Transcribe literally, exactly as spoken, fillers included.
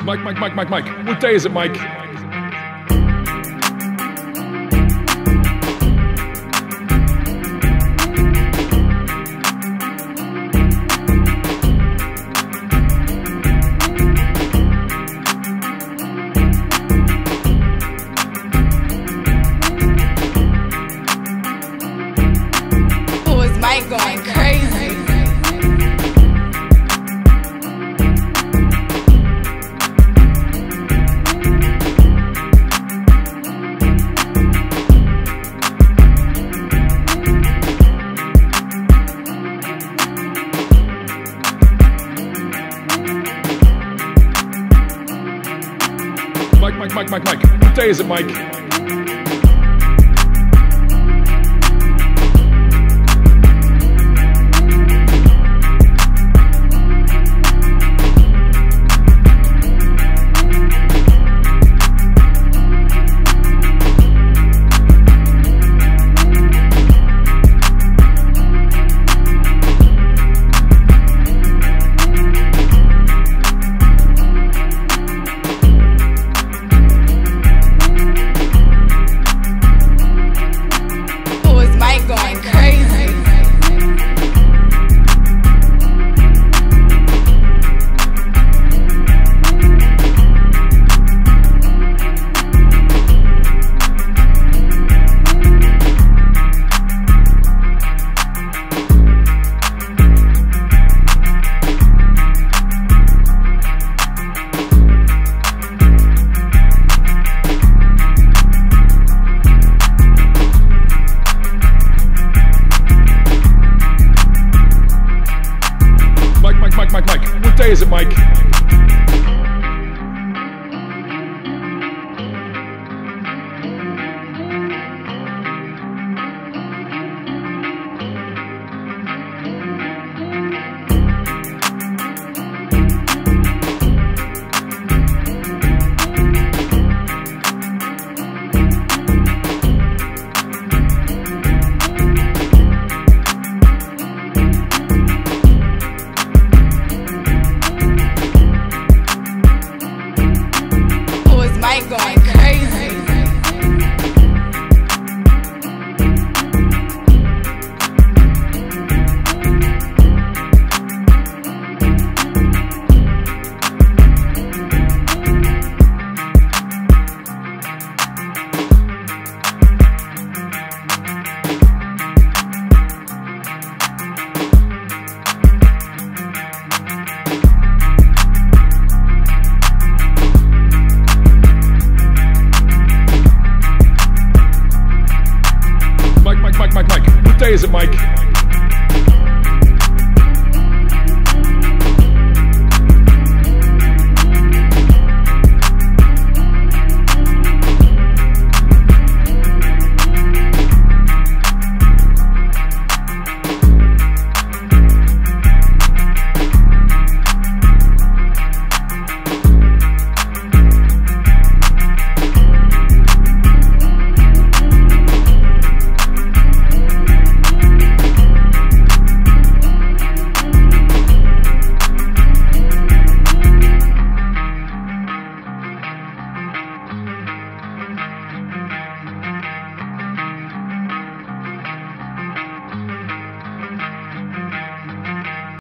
Mike, Mike, Mike, Mike, Mike. What day is it, Mike? Oh, is Mike going crazy? Mike, Mike, Mike, Mike, Mike. What day is it, Mike? Going crazy. Mike, Mike, Mike. What day is it, Mike? Mike going crazy. Mike, Mike, Mike, Mike. What day is it, Mike?